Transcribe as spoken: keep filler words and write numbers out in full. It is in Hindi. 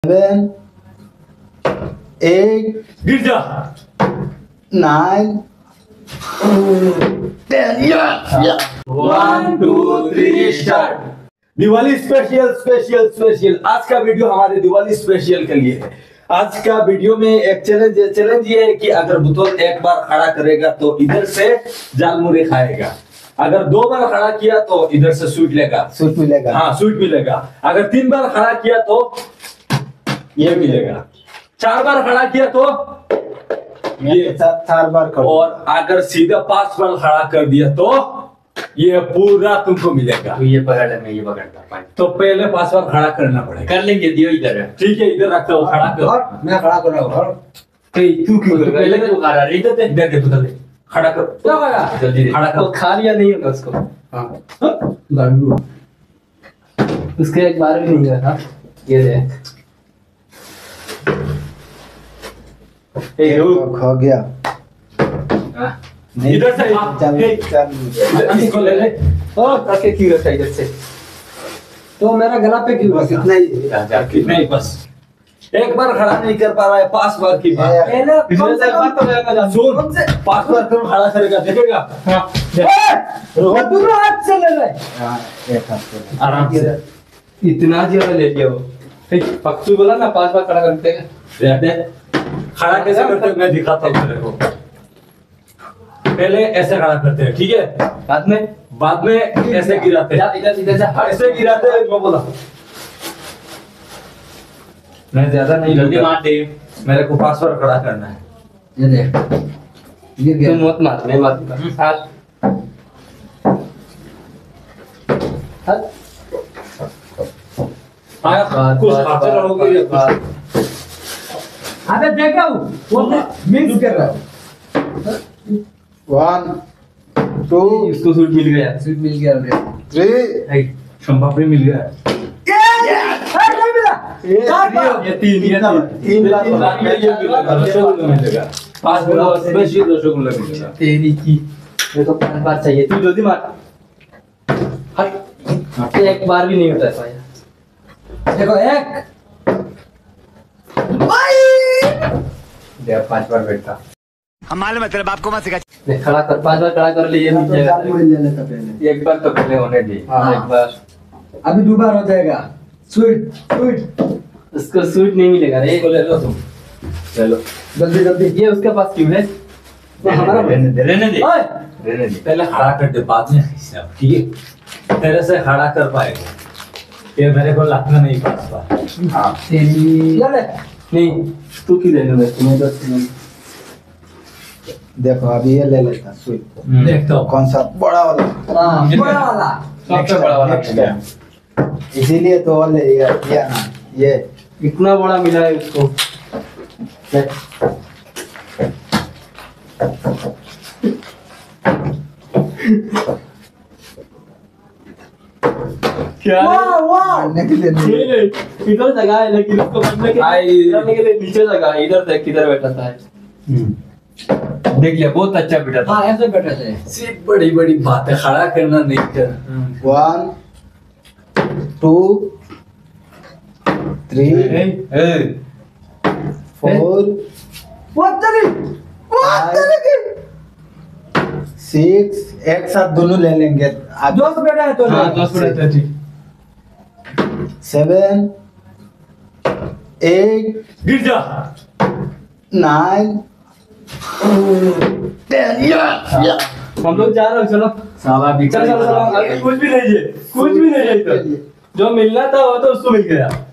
सेवन एट गिर जा nine ten one two three start. Diwali special special special आज का वीडियो हमारे दिवाली स्पेशल के लिए है। आज का वीडियो में एक चैलेंज है। चैलेंज ये है कि अगर बुतौल एक बार खड़ा करेगा तो इधर से जालमुरी खाएगा, अगर दो बार खड़ा किया तो इधर से स्वीट लेगा स्वीट मिलेगा। हाँ स्वीट मिलेगा। अगर तीन बार खड़ा किया तो ये मिलेगा, चार बार खड़ा किया तो ये चार बार करो। और अगर सीधा पांच बार खड़ा कर दिया तो ये पूरा तुमको मिलेगा। तो ये पकड़ ले, मैं ये पकड़ता हूं। तो पहले पांच बार खड़ा करना पड़ेगा। कर लेंगे, दियो इधर है। ठीक है इधर रखता हूँ, खड़ा कर। और मैं खड़ा कर रहा हूँ। तू क्यों कर पहले पहले तो खा रहा है, इधर दे इधर दे, उधर दे, खड़ा कर। क्या होगा जल्दी दे। खड़ा कर। वो खा लिया नहीं होगा उसको। हां लड्डू उसके एक बार भी नहीं हुआ था। ये दे ए रुक खो गया। नहीं, इधर से चल हे, चल इसको ले ले। ओ करके क्यों रखा इधर से? तो मेरा गला पे क्यों बस रखा? इतना ही। कितने ही बस एक बार खड़ा नहीं कर पा रहा है, पांच बार की बात। ए, पहले कम से कम तो लेगा जा। सुन पांच बार तुम खड़ा करेगा, देखेगा। हां रोहन पूरा हाथ से ले ले। हाँ, एक हाथ से। आराम से इतना ज्यादा ले लिया वो। पक्सू बोला ना पांच बार खड़ा करते हैं। रहते खड़ा कैसे करते हैं मैं दिखाता हूँ तेरे को। पहले ऐसे खड़ा करते हैं, ठीक है, बाद में बाद में ऐसे गिराते जा हैं, इधर इधर जा। ऐसे गिराते हैं। मैं बोला मैं ज्यादा नहीं जल्दी लूंगा। मार दे। मेरे को पांच बार खड़ा करना है। ये देख ये तुम गया। मत मार, मैं मारूंगा। हाथ हाथ हाँ, कुछ खाते रहोगे या कुछ। अबे देखा वो मिक्स कर रहा हूँ। वन टू इसको सूट मिल गया। स्वीट मिल गया रे। थ्री शंभापड़ी मिल गया। ये तीन ये तीन तीन बार तीन बार में ये मिलेगा, रसगुल्ला मिलेगा। पांच बार स्पेशल रसगुल्ला मिलेगा। तेरी की मेरे को पांच बार चाहिए। तू जल्दी मार। हट एक बार भी नहीं होता है पाया। देखो एक दे पांच बार बैठता। हम मालूम है तेरे बाप को मत सिखा। देख खड़ा कर, पांच बार खड़ा कर ले, ये तो नीचे जालमुरी ले लेता पहले। एक बार तो पहले होने दे। हाँ। एक बार अभी दो बार हो जाएगा। स्वीट स्वीट उसको सूट नहीं मिलेगा रे। इसको ले लो तुम, ले लो। जल्दी जल्दी। ये उसके पास क्यों है? तो हमारा रहने दे, रहने दे, ओए रहने दे। पहले खड़ा कर दे, बाद में हिसाब, ठीक है। तेरे से खड़ा कर पाएगा, ये मेरे को लगना नहीं पास बार। हाँ तेरी ले ले। नहीं, तू क्यों लेने में? तुम्हें तो तुम्हें देखो अभी ये ले लेता स्वीट। देखता हूँ कौन सा बड़ा वाला? हाँ ये बड़ा वाला। सबसे बड़ा वाला Next time. इसीलिए तो वो ले लिया किया ना ये। इतना बड़ा मिला है उसको। क्या वाह वाह खाने के लिए नहीं। है? इधर जगह है लेकिन उसको बनने के आई- करने के लिए नीचे जगह है। इधर देख किधर बैठा था। देख लिया, बहुत अच्छा बैठा था। हाँ ऐसे बैठे थे। सिर्फ बड़ी बड़ी बातें, खड़ा करना नहीं कर। One two three four six. एक साथ दोनों ले लेंगे। दोस्त बैठा है तो हाँ दस बैठा था। ठीक सेवन एट गिर जा नाइन टेन। हम लोग जा रहे हैं, चलो साला चल चलो चलो। अभी कुछ भी नहीं है, कुछ भी नहीं है इधर। जो मिलना था वो तो उसको मिल गया।